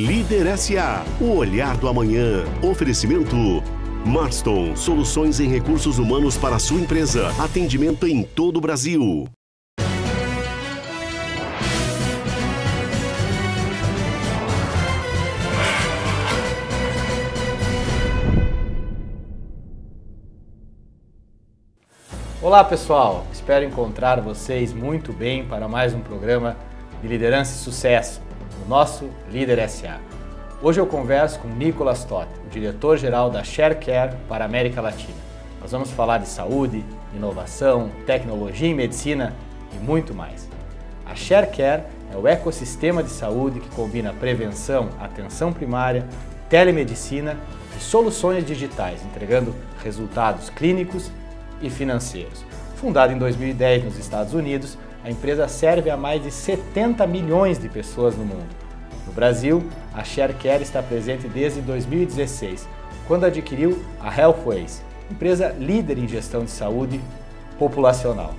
Líder S.A. O olhar do amanhã. Oferecimento Marston, soluções em recursos humanos para a sua empresa. Atendimento em todo o Brasil. Olá pessoal, espero encontrar vocês muito bem para mais um programa de liderança e sucesso, o nosso Líder S.A. Hoje eu converso com Nicolas Toth, o diretor-geral da Sharecare para a América Latina. Nós vamos falar de saúde, inovação, tecnologia e medicina e muito mais. A Sharecare é o ecossistema de saúde que combina prevenção, atenção primária, telemedicina e soluções digitais, entregando resultados clínicos e financeiros. Fundada em 2010 nos Estados Unidos, a empresa serve a mais de 70 milhões de pessoas no mundo. No Brasil, a Sharecare está presente desde 2016, quando adquiriu a Healthways, empresa líder em gestão de saúde populacional.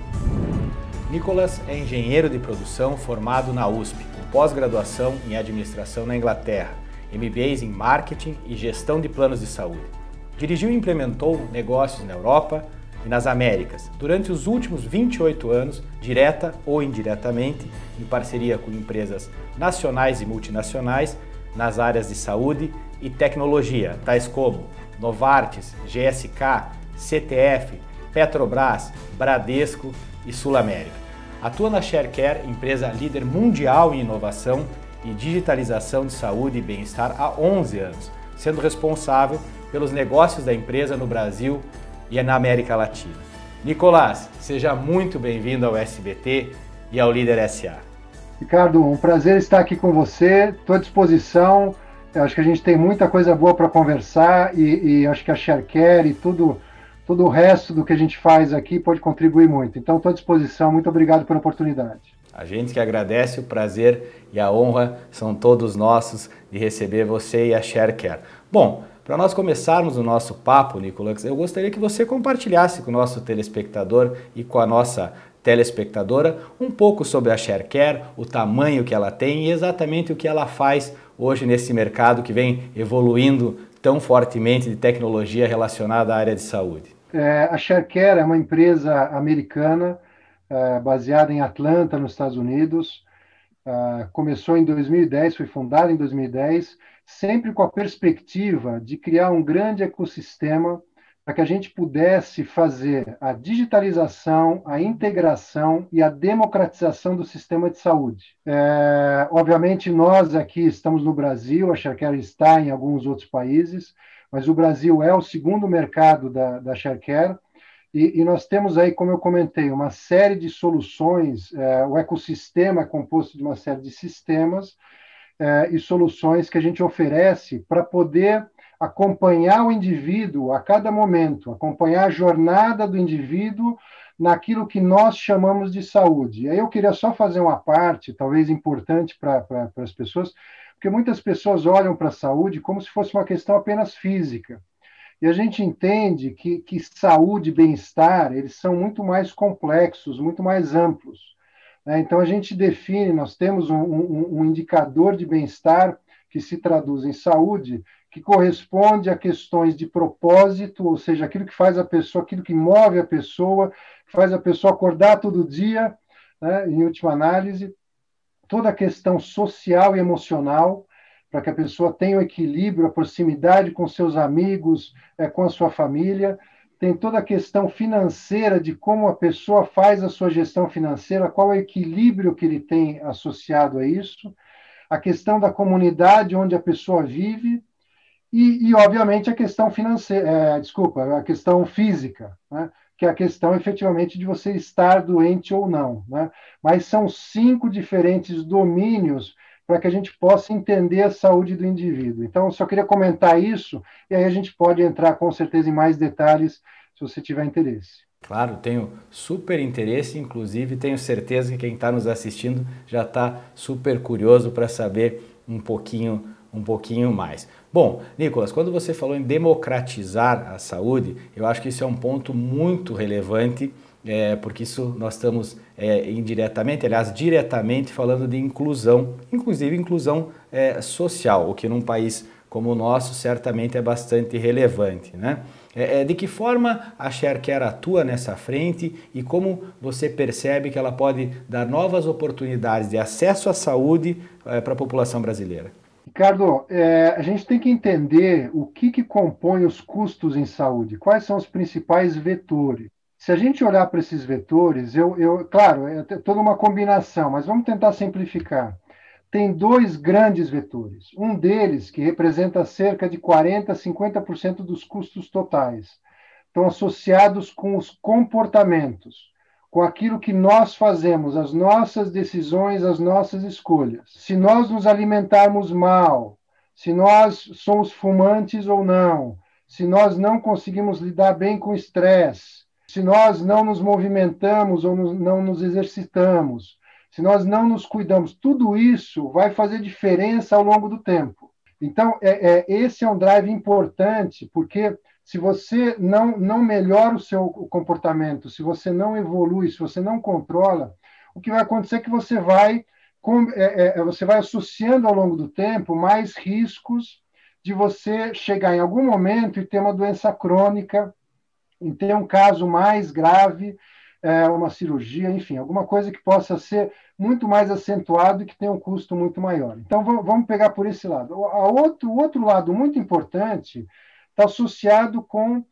Nicolas é engenheiro de produção formado na USP, com pós-graduação em administração na Inglaterra, MBAs em marketing e gestão de planos de saúde. Dirigiu e implementou negócios na Europa e nas Américas, durante os últimos 28 anos, direta ou indiretamente, em parceria com empresas nacionais e multinacionais nas áreas de saúde e tecnologia, tais como Novartis, GSK, CTF, Petrobras, Bradesco e Sul América. Atua na Sharecare, empresa líder mundial em inovação e digitalização de saúde e bem-estar há 11 anos, sendo responsável pelos negócios da empresa no Brasil e na América Latina. Nicolas, seja muito bem-vindo ao SBT e ao Líder S.A. Ricardo, um prazer estar aqui com você, estou à disposição. Eu acho que a gente tem muita coisa boa para conversar e acho que a Sharecare e todo o resto do que a gente faz aqui pode contribuir muito. Então, estou à disposição. Muito obrigado pela oportunidade. A gente que agradece, o prazer e a honra são todos nossos de receber você e a Sharecare. Bom, para nós começarmos o nosso papo, Nicolas, eu gostaria que você compartilhasse com o nosso telespectador e com a nossa telespectadora um pouco sobre a Sharecare, o tamanho que ela tem e exatamente o que ela faz hoje nesse mercado que vem evoluindo tão fortemente de tecnologia relacionada à área de saúde. A Sharecare é uma empresa americana baseada em Atlanta, nos Estados Unidos. Começou em 2010, foi fundada em 2010, sempre com a perspectiva de criar um grande ecossistema para que a gente pudesse fazer a digitalização, a integração e a democratização do sistema de saúde. Obviamente, nós aqui estamos no Brasil, a Sharecare está em alguns outros países, mas o Brasil é o segundo mercado da Sharecare. E nós temos aí, como eu comentei, uma série de soluções, o ecossistema é composto de uma série de sistemas e soluções que a gente oferece para poder acompanhar o indivíduo a cada momento, acompanhar a jornada do indivíduo naquilo que nós chamamos de saúde. E aí eu queria só fazer uma parte, talvez importante para as pessoas, porque muitas pessoas olham para a saúde como se fosse uma questão apenas física. E a gente entende que saúde e bem-estar, eles são muito mais complexos, muito mais amplos. Então, a gente define, nós temos um indicador de bem-estar que se traduz em saúde, que corresponde a questões de propósito, ou seja, aquilo que faz a pessoa, aquilo que move a pessoa, que faz a pessoa acordar todo dia, né, em última análise, toda a questão social e emocional, para que a pessoa tenha o equilíbrio, a proximidade com seus amigos, com a sua família. Tem toda a questão financeira de como a pessoa faz a sua gestão financeira, qual é o equilíbrio que ele tem associado a isso, a questão da comunidade onde a pessoa vive e obviamente, a questão financeira, a questão física, né? Que é a questão, efetivamente, de você estar doente ou não, né? Mas são 5 diferentes domínios para que a gente possa entender a saúde do indivíduo. Então, eu só queria comentar isso, e aí a gente pode entrar, com certeza, em mais detalhes, se você tiver interesse. Claro, tenho super interesse, inclusive tenho certeza que quem está nos assistindo já está super curioso para saber um pouquinho mais. Bom, Nicolas, quando você falou em democratizar a saúde, eu acho que isso é um ponto muito relevante porque isso nós estamos indiretamente, aliás, diretamente falando de inclusão, inclusive inclusão social, o que num país como o nosso certamente é bastante relevante, né? De que forma a Sharecare atua nessa frente e como você percebe que ela pode dar novas oportunidades de acesso à saúde para a população brasileira? Ricardo, a gente tem que entender o que compõe os custos em saúde, quais são os principais vetores. Se a gente olhar para esses vetores, claro, é toda uma combinação, mas vamos tentar simplificar. Tem dois grandes vetores. Um deles, que representa cerca de 40% a 50% dos custos totais, estão associados com os comportamentos, com aquilo que nós fazemos, as nossas decisões, as nossas escolhas. Se nós nos alimentarmos mal, se nós somos fumantes ou não, se nós não conseguimos lidar bem com o estresse, se nós não nos movimentamos ou não nos exercitamos, se nós não nos cuidamos, tudo isso vai fazer diferença ao longo do tempo. Então, esse é um drive importante, porque se você não melhora o seu comportamento, se você não evolui, se você não controla, o que vai acontecer é que você vai associando ao longo do tempo mais riscos de você chegar em algum momento e ter uma doença crônica, em ter um caso mais grave, uma cirurgia, enfim, alguma coisa que possa ser muito mais acentuado e que tenha um custo muito maior. Então, vamos pegar por esse lado. O outro lado muito importante está associado com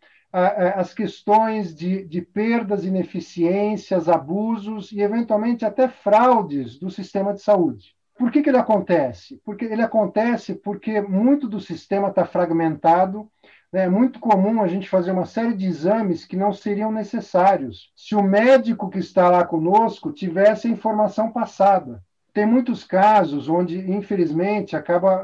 as questões de perdas, ineficiências, abusos e, eventualmente, até fraudes do sistema de saúde. Por que ele acontece? Porque ele acontece porque muito do sistema está fragmentado. É muito comum a gente fazer uma série de exames que não seriam necessários se o médico que está lá conosco tivesse a informação passada. Tem muitos casos onde, infelizmente, acaba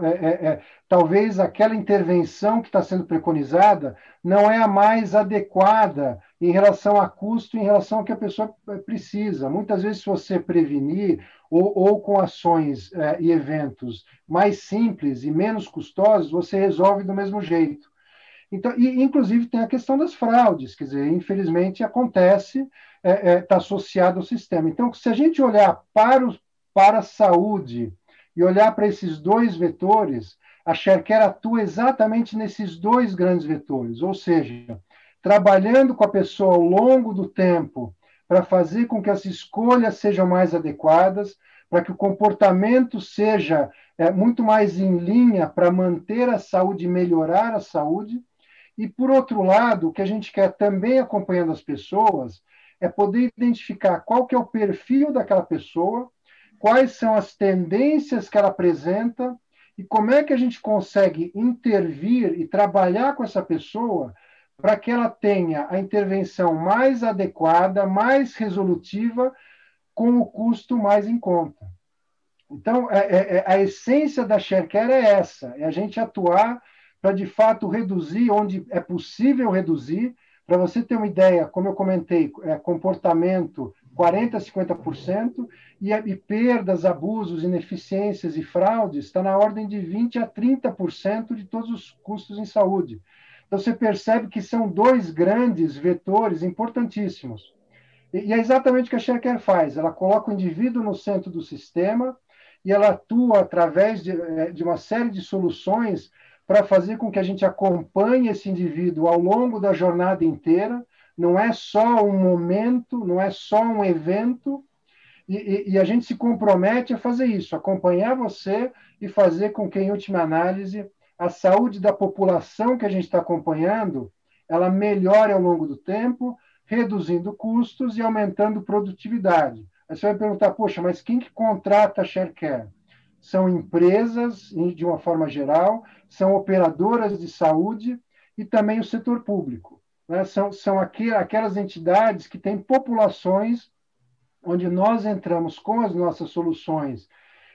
talvez aquela intervenção que está sendo preconizada não é a mais adequada em relação a custo, em relação ao que a pessoa precisa. Muitas vezes, se você prevenir ou com ações e eventos mais simples e menos custosos, você resolve do mesmo jeito. Então, inclusive, tem a questão das fraudes, quer dizer, infelizmente acontece, está associado ao sistema. Então, se a gente olhar para a saúde e olhar para esses dois vetores, a Sharecare atua exatamente nesses dois grandes vetores, ou seja, trabalhando com a pessoa ao longo do tempo para fazer com que as escolhas sejam mais adequadas, para que o comportamento seja muito mais em linha para manter a saúde e melhorar a saúde. E, por outro lado, o que a gente quer também acompanhando as pessoas é poder identificar qual que é o perfil daquela pessoa, quais são as tendências que ela apresenta e como é que a gente consegue intervir e trabalhar com essa pessoa para que ela tenha a intervenção mais adequada, mais resolutiva, com o custo mais em conta. Então, a essência da Sharecare é essa, é a gente atuar para, de fato, reduzir onde é possível reduzir. Para você ter uma ideia, como eu comentei, comportamento 40% a 50%, e perdas, abusos, ineficiências e fraudes está na ordem de 20% a 30% de todos os custos em saúde. Então, você percebe que são dois grandes vetores importantíssimos. E é exatamente o que a Sharecare faz. Ela coloca o indivíduo no centro do sistema e ela atua através de uma série de soluções para fazer com que a gente acompanhe esse indivíduo ao longo da jornada inteira. Não é só um momento, não é só um evento, e a gente se compromete a fazer isso, acompanhar você e fazer com que, em última análise, a saúde da população que a gente está acompanhando, ela melhore ao longo do tempo, reduzindo custos e aumentando produtividade. Aí você vai perguntar, poxa, mas quem que contrata a Sharecare? São empresas, de uma forma geral, são operadoras de saúde e também o setor público. Né? São aquelas entidades que têm populações onde nós entramos com as nossas soluções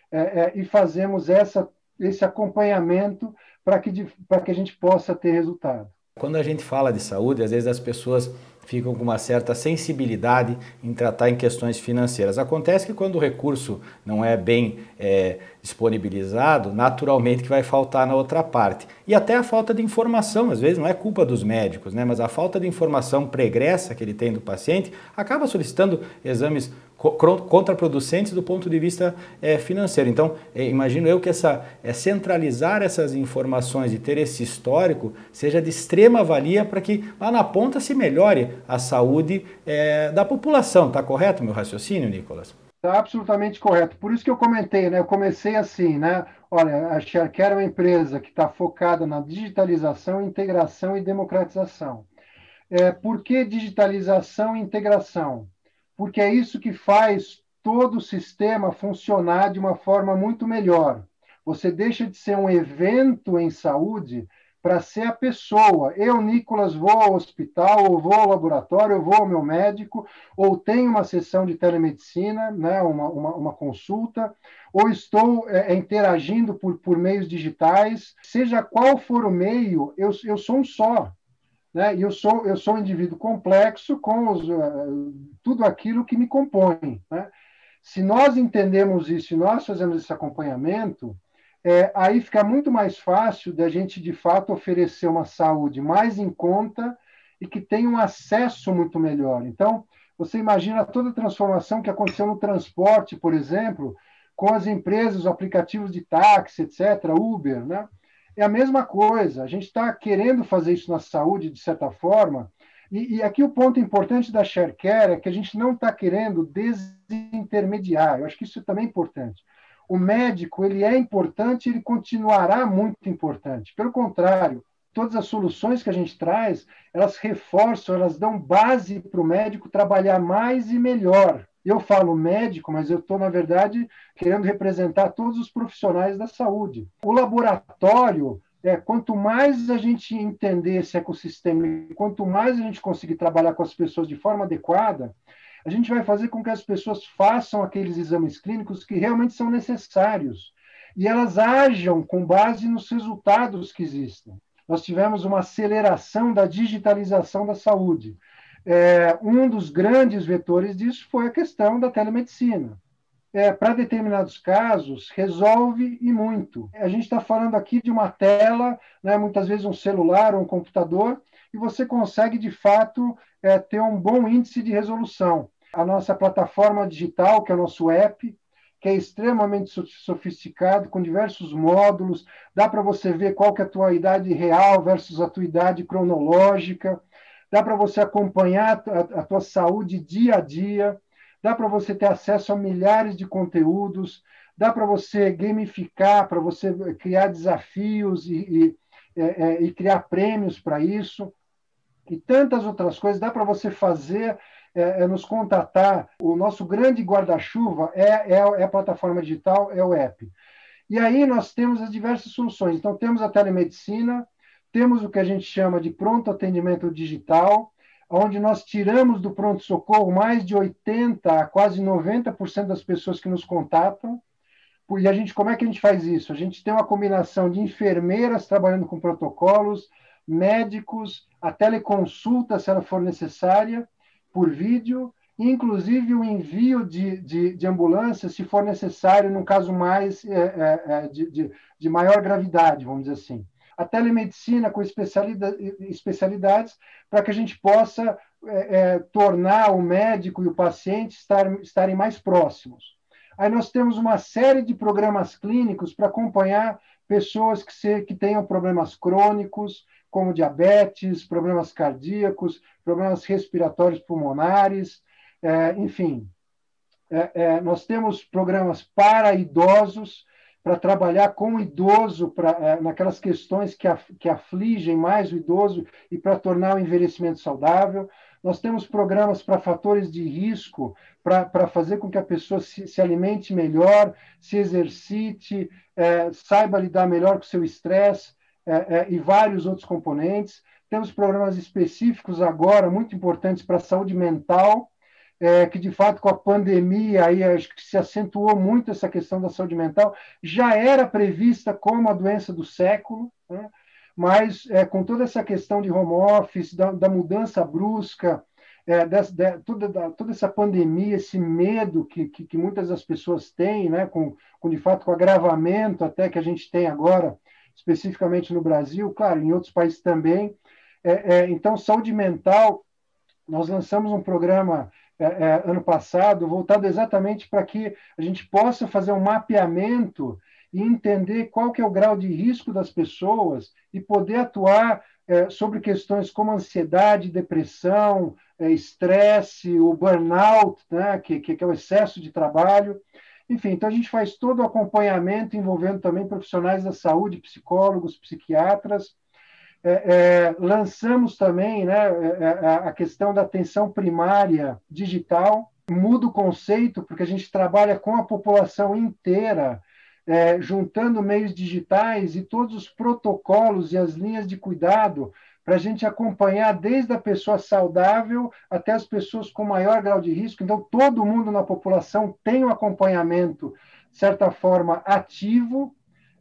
e fazemos esse acompanhamento para que a gente possa ter resultado. Quando a gente fala de saúde, às vezes as pessoas ficam com uma certa sensibilidade em tratar em questões financeiras. Acontece que quando o recurso não é bem disponibilizado, naturalmente que vai faltar na outra parte. E até a falta de informação, às vezes não é culpa dos médicos, né? Mas a falta de informação pregressa que ele tem do paciente acaba solicitando exames contraproducentes do ponto de vista financeiro. Então, imagino eu que centralizar essas informações e ter esse histórico seja de extrema valia para que lá na ponta se melhore a saúde da população. Está correto meu raciocínio, Nicolas? Está absolutamente correto. Por isso que eu comentei, né? Eu comecei assim, né? Olha, a ShareCare é uma empresa que está focada na digitalização, integração e democratização. Por que digitalização e integração? Porque é isso que faz todo o sistema funcionar de uma forma muito melhor. Você deixa de ser um evento em saúde para ser a pessoa. Eu, Nicolas, vou ao hospital, ou vou ao laboratório, ou vou ao meu médico, ou tenho uma sessão de telemedicina, né, uma consulta, ou estou interagindo por meios digitais. Seja qual for o meio, eu sou um só. Né? E eu sou um indivíduo complexo com tudo aquilo que me compõe. Né? Se nós entendemos isso e nós fazemos esse acompanhamento, aí fica muito mais fácil da gente, de fato, oferecer uma saúde mais em conta e que tenha um acesso muito melhor. Então, você imagina toda a transformação que aconteceu no transporte, por exemplo, com as empresas, os aplicativos de táxi, etc., Uber, né? É a mesma coisa, a gente está querendo fazer isso na saúde, de certa forma, e aqui o ponto importante da ShareCare é que a gente não está querendo desintermediar, eu acho que isso também é importante. O médico, ele é importante, ele continuará muito importante. Pelo contrário, todas as soluções que a gente traz, elas reforçam, elas dão base para o médico trabalhar mais e melhor. Eu falo médico, mas eu estou, na verdade, querendo representar todos os profissionais da saúde. O laboratório, quanto mais a gente entender esse ecossistema, quanto mais a gente conseguir trabalhar com as pessoas de forma adequada, a gente vai fazer com que as pessoas façam aqueles exames clínicos que realmente são necessários e elas ajam com base nos resultados que existem. Nós tivemos uma aceleração da digitalização da saúde. Um dos grandes vetores disso foi a questão da telemedicina. Para determinados casos, resolve e muito. A gente está falando aqui de uma tela, né, muitas vezes um celular ou um computador, e você consegue, de fato, ter um bom índice de resolução. A nossa plataforma digital, que é o nosso app, que é extremamente sofisticado, com diversos módulos, dá para você ver qual que é a tua idade real versus a tua idade cronológica, dá para você acompanhar a tua saúde dia a dia, dá para você ter acesso a milhares de conteúdos, dá para você gamificar, para você criar desafios e criar prêmios para isso, e tantas outras coisas. Dá para você fazer, nos contatar. O nosso grande guarda-chuva é a plataforma digital, é o app. E aí nós temos as diversas soluções. Então, temos a telemedicina, temos o que a gente chama de pronto atendimento digital, onde nós tiramos do pronto-socorro mais de 80% a quase 90% das pessoas que nos contatam. E como é que a gente faz isso? A gente tem uma combinação de enfermeiras trabalhando com protocolos, médicos, a teleconsulta, se ela for necessária, por vídeo, e inclusive o envio de ambulância, se for necessário, num caso mais de maior gravidade, vamos dizer assim. A telemedicina com especialidades para que a gente possa tornar o médico e o paciente estarem mais próximos. Aí nós temos uma série de programas clínicos para acompanhar pessoas que tenham problemas crônicos, como diabetes, problemas cardíacos, problemas respiratórios pulmonares, enfim. Nós temos programas para idosos, para trabalhar com o idoso, naquelas questões que afligem mais o idoso e para tornar o envelhecimento saudável. Nós temos programas para fatores de risco, para fazer com que a pessoa se alimente melhor, se exercite, saiba lidar melhor com o seu estresse, e vários outros componentes. Temos programas específicos agora, muito importantes para a saúde mental, que de fato com a pandemia aí acho que se acentuou muito essa questão da saúde mental, já era prevista como a doença do século, né? Mas com toda essa questão de home office, da mudança brusca, toda essa pandemia, esse medo que muitas das pessoas têm, né, de fato, com o agravamento até que a gente tem agora, especificamente no Brasil, claro, em outros países também. Então, saúde mental, nós lançamos um programa ano passado voltado exatamente para que a gente possa fazer um mapeamento e entender qual que é o grau de risco das pessoas e poder atuar sobre questões como ansiedade, depressão, estresse, o burnout, né, que é o excesso de trabalho. Enfim, então a gente faz todo o acompanhamento envolvendo também profissionais da saúde, psicólogos, psiquiatras. Lançamos também, né, a questão da atenção primária digital, muda o conceito, porque a gente trabalha com a população inteira, juntando meios digitais e todos os protocolos e as linhas de cuidado para a gente acompanhar desde a pessoa saudável até as pessoas com maior grau de risco. Então, todo mundo na população tem um acompanhamento, de certa forma, ativo,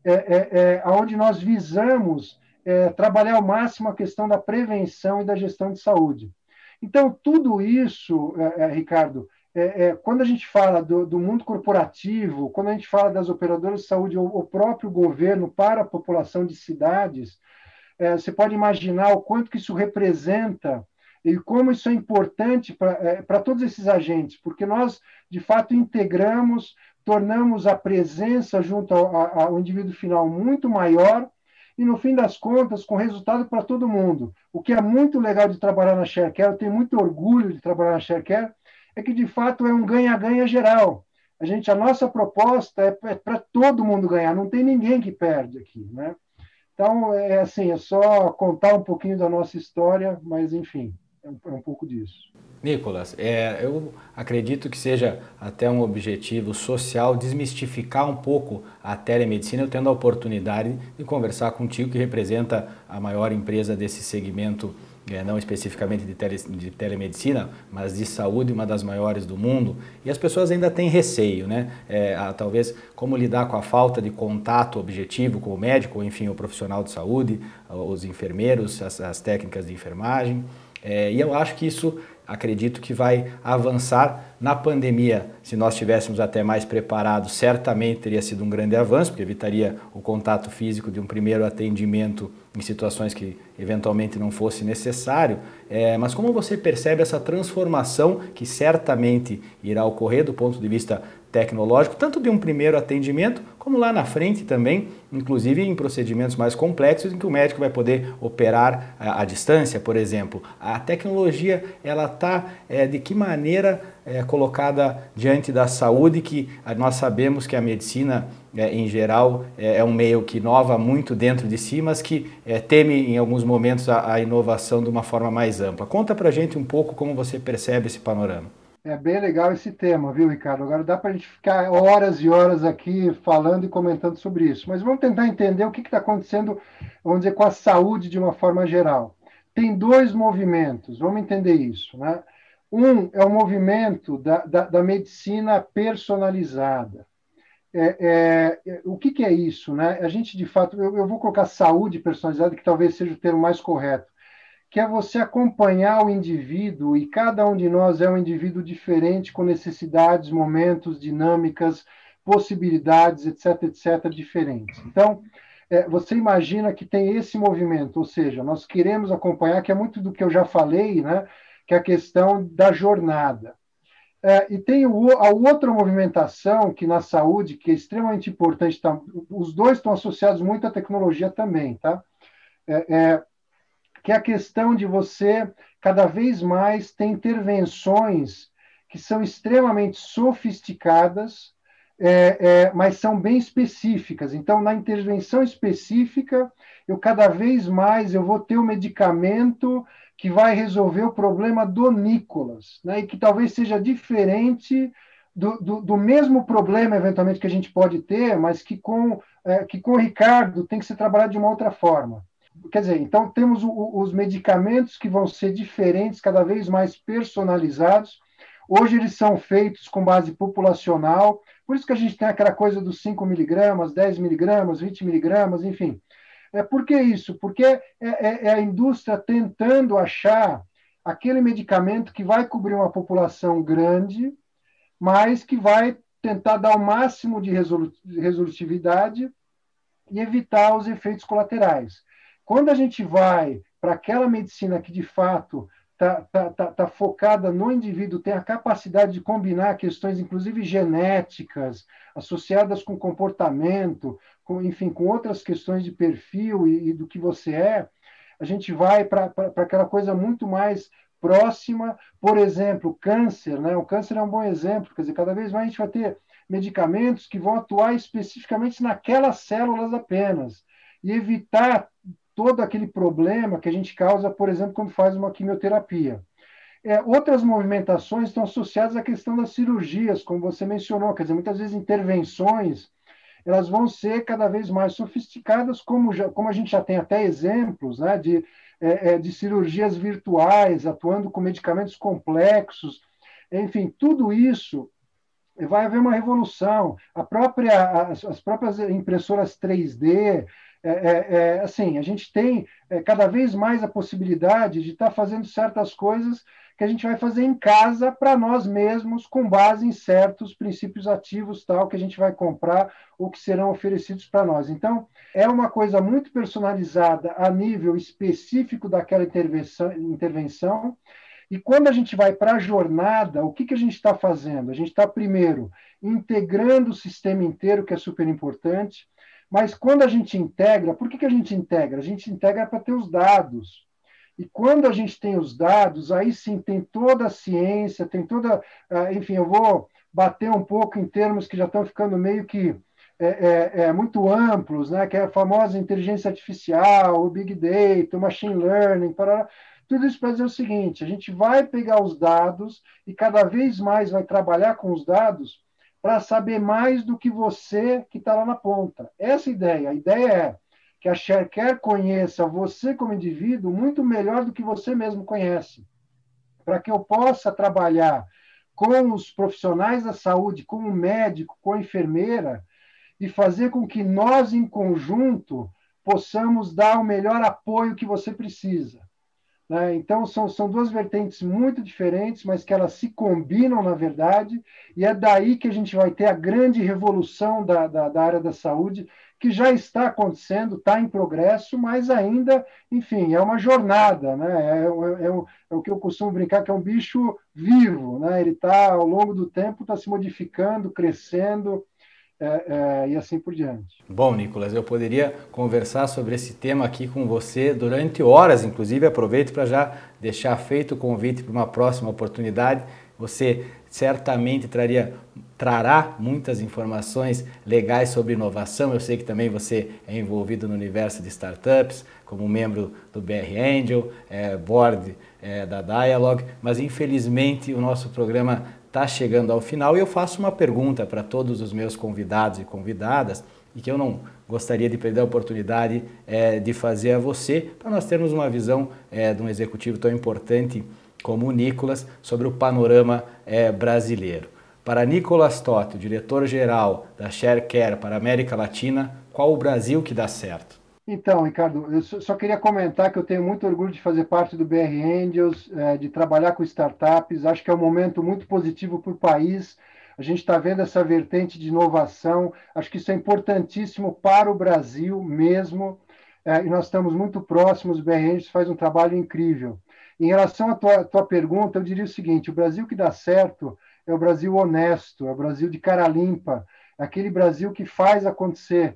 onde nós visamos trabalhar ao máximo a questão da prevenção e da gestão de saúde. Então, tudo isso, Ricardo, quando a gente fala do mundo corporativo, quando a gente fala das operadoras de saúde ou o próprio governo para a população de cidades, você pode imaginar o quanto que isso representa e como isso é importante para todos esses agentes, porque nós, de fato, integramos, tornamos a presença junto ao indivíduo final muito maior e, no fim das contas, com resultado para todo mundo. O que é muito legal de trabalhar na Sharecare, eu tenho muito orgulho de trabalhar na Sharecare, é que, de fato, é um ganha-ganha geral. A nossa proposta é para todo mundo ganhar, não tem ninguém que perde aqui, né? Então, assim, é só contar um pouquinho da nossa história, mas, enfim, é um pouco disso. Nicolas, eu acredito que seja até um objetivo social desmistificar um pouco a telemedicina, eu tendo a oportunidade de conversar contigo, que representa a maior empresa desse segmento, não especificamente de telemedicina, mas de saúde, uma das maiores do mundo, e as pessoas ainda têm receio, né? Talvez como lidar com a falta de contato objetivo com o médico, ou enfim, o profissional de saúde, os enfermeiros, as técnicas de enfermagem, e eu acho que isso, acredito que vai avançar na pandemia. Se nós estivéssemos até mais preparados, certamente teria sido um grande avanço, porque evitaria o contato físico de um primeiro atendimento em situações que eventualmente não fosse necessário. Mas como você percebe essa transformação que certamente irá ocorrer do ponto de vista tecnológico, tanto de um primeiro atendimento, como lá na frente também, inclusive em procedimentos mais complexos, em que o médico vai poder operar à distância, por exemplo. A tecnologia, ela está de que maneira colocada diante da saúde, que nós sabemos que a medicina, em geral, é um meio que inova muito dentro de si, mas que teme em alguns momentos a inovação de uma forma mais ampla. Conta pra gente um pouco como você percebe esse panorama. É bem legal esse tema, viu, Ricardo? Agora dá para a gente ficar horas e horas aqui falando e comentando sobre isso. Mas vamos tentar entender o que está acontecendo, vamos dizer, com a saúde de uma forma geral. Tem dois movimentos, vamos entender isso, né? Um é o movimento da medicina personalizada. O que é isso, né? A gente, de fato, eu vou colocar saúde personalizada, que talvez seja o termo mais correto, que é você acompanhar o indivíduo, e cada um de nós é um indivíduo diferente, com necessidades, momentos, dinâmicas, possibilidades, etc., etc., diferentes. Então, você imagina que tem esse movimento, ou seja, nós queremos acompanhar, que é muito do que eu já falei, né, que é a questão da jornada. E tem a outra movimentação que na saúde, que é extremamente importante, os dois estão associados muito à tecnologia também, tá? Que é a questão de você, cada vez mais, ter intervenções que são extremamente sofisticadas, mas são bem específicas. Então, na intervenção específica, cada vez mais eu vou ter o medicamento que vai resolver o problema do Nicolas, né? E que talvez seja diferente do mesmo problema, eventualmente, que a gente pode ter, mas que com o Ricardo tem que ser trabalhado de uma outra forma. Quer dizer, então temos os medicamentos que vão ser diferentes, cada vez mais personalizados. Hoje eles são feitos com base populacional, por isso que a gente tem aquela coisa dos 5 miligramas, 10 miligramas, 20 miligramas, enfim. Por que isso? Porque é a indústria tentando achar aquele medicamento que vai cobrir uma população grande, mas que vai tentar dar o máximo de resolutividade e evitar os efeitos colaterais. Quando a gente vai para aquela medicina que, de fato, está focada no indivíduo, tem a capacidade de combinar questões, inclusive genéticas, associadas com comportamento, enfim, com outras questões de perfil e do que você é, a gente vai para aquela coisa muito mais próxima. Por exemplo, câncer, né? O câncer é um bom exemplo, quer dizer, cada vez mais a gente vai ter medicamentos que vão atuar especificamente naquelas células apenas e evitar todo aquele problema que a gente causa, por exemplo, quando faz uma quimioterapia. Outras movimentações estão associadas à questão das cirurgias, como você mencionou, quer dizer, muitas vezes intervenções, elas vão ser cada vez mais sofisticadas, como a gente já tem até exemplos, né, de cirurgias virtuais, atuando com medicamentos complexos, enfim, tudo isso vai haver uma revolução. As próprias impressoras 3D, assim, a gente tem cada vez mais a possibilidade de estar fazendo certas coisas que a gente vai fazer em casa para nós mesmos, com base em certos princípios ativos, tal, que a gente vai comprar ou que serão oferecidos para nós. Então, é uma coisa muito personalizada a nível específico daquela intervenção. E quando a gente vai para a jornada, o que a gente está fazendo? A gente está, primeiro, integrando o sistema inteiro, que é super importante, mas quando a gente integra, por que a gente integra? A gente integra para ter os dados. E quando a gente tem os dados, aí sim tem toda a ciência, tem toda... Enfim, eu vou bater um pouco em termos que já estão ficando meio que muito amplos, né? Que é a famosa inteligência artificial, o Big Data, o Machine Learning, tudo isso para dizer o seguinte: a gente vai pegar os dados e cada vez mais vai trabalhar com os dados para saber mais do que você que está lá na ponta. Essa é a ideia. A ideia é que a Sharecare conheça você como indivíduo muito melhor do que você mesmo conhece, para que eu possa trabalhar com os profissionais da saúde, com o médico, com a enfermeira, e fazer com que nós, em conjunto, possamos dar o melhor apoio que você precisa. Então, são duas vertentes muito diferentes, mas que elas se combinam, na verdade, e é daí que a gente vai ter a grande revolução da área da saúde, que já está acontecendo, está em progresso, mas ainda, enfim, é uma jornada, né? É o que eu costumo brincar, que é um bicho vivo, né? Ele está, ao longo do tempo, está se modificando, crescendo, e assim por diante. Bom, Nicolas, eu poderia conversar sobre esse tema aqui com você durante horas, inclusive aproveito para já deixar feito o convite para uma próxima oportunidade. Você certamente trará muitas informações legais sobre inovação. Eu sei que também você é envolvido no universo de startups, como membro do BR Angel, board da Dialog, mas infelizmente o nosso programa está chegando ao final e eu faço uma pergunta para todos os meus convidados e convidadas e que eu não gostaria de perder a oportunidade de fazer a você, para nós termos uma visão de um executivo tão importante como o Nicolas sobre o panorama brasileiro. Para Nicolas Totti, o diretor-geral da Sharecare para a América Latina, qual o Brasil que dá certo? Então, Ricardo, eu só queria comentar que eu tenho muito orgulho de fazer parte do BR Angels, de trabalhar com startups. Acho que é um momento muito positivo para o país. A gente está vendo essa vertente de inovação. Acho que isso é importantíssimo para o Brasil mesmo. E nós estamos muito próximos. O BR Angels faz um trabalho incrível. Em relação à tua pergunta, eu diria o seguinte: o Brasil que dá certo é o Brasil honesto, é o Brasil de cara limpa, é aquele Brasil que faz acontecer.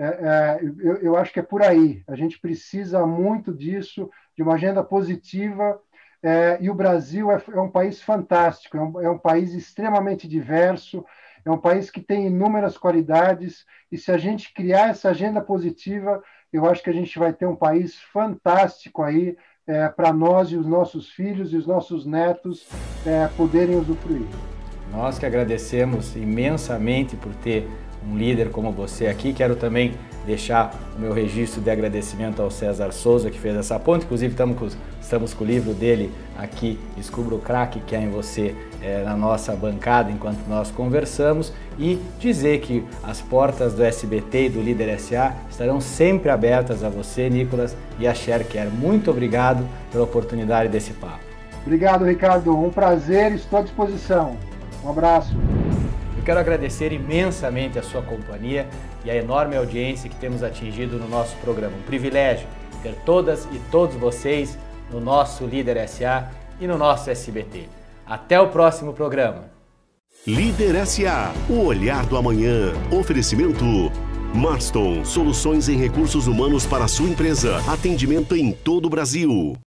Eu acho que é por aí. A gente precisa muito disso, de uma agenda positiva, e o Brasil é um país fantástico, é um país extremamente diverso, é um país que tem inúmeras qualidades, e se a gente criar essa agenda positiva, eu acho que a gente vai ter um país fantástico aí, para nós e os nossos filhos e os nossos netos poderem usufruir. Nós que agradecemos imensamente por ter um líder como você aqui. Quero também deixar o meu registro de agradecimento ao César Souza, que fez essa ponte. Inclusive, estamos com o livro dele aqui, Descubra o Craque que é em você, na nossa bancada enquanto nós conversamos. E dizer que as portas do SBT e do Líder SA estarão sempre abertas a você, Nicolas, e a Sharecare. Muito obrigado pela oportunidade desse papo. Obrigado, Ricardo. Um prazer, estou à disposição. Um abraço. Eu quero agradecer imensamente a sua companhia e a enorme audiência que temos atingido no nosso programa. Um privilégio ter todas e todos vocês no nosso Líder SA e no nosso SBT. Até o próximo programa. Líder SA, o olhar do amanhã. Oferecimento Marston, soluções em recursos humanos para a sua empresa. Atendimento em todo o Brasil.